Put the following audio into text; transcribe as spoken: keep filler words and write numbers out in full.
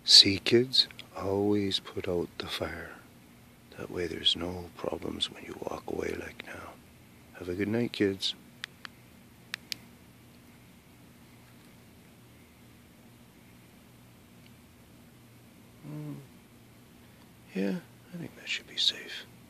See, kids, always put out the fire. That way there's no problems when you walk away like now. Have a good night, kids. Mm, yeah, I think that should be safe.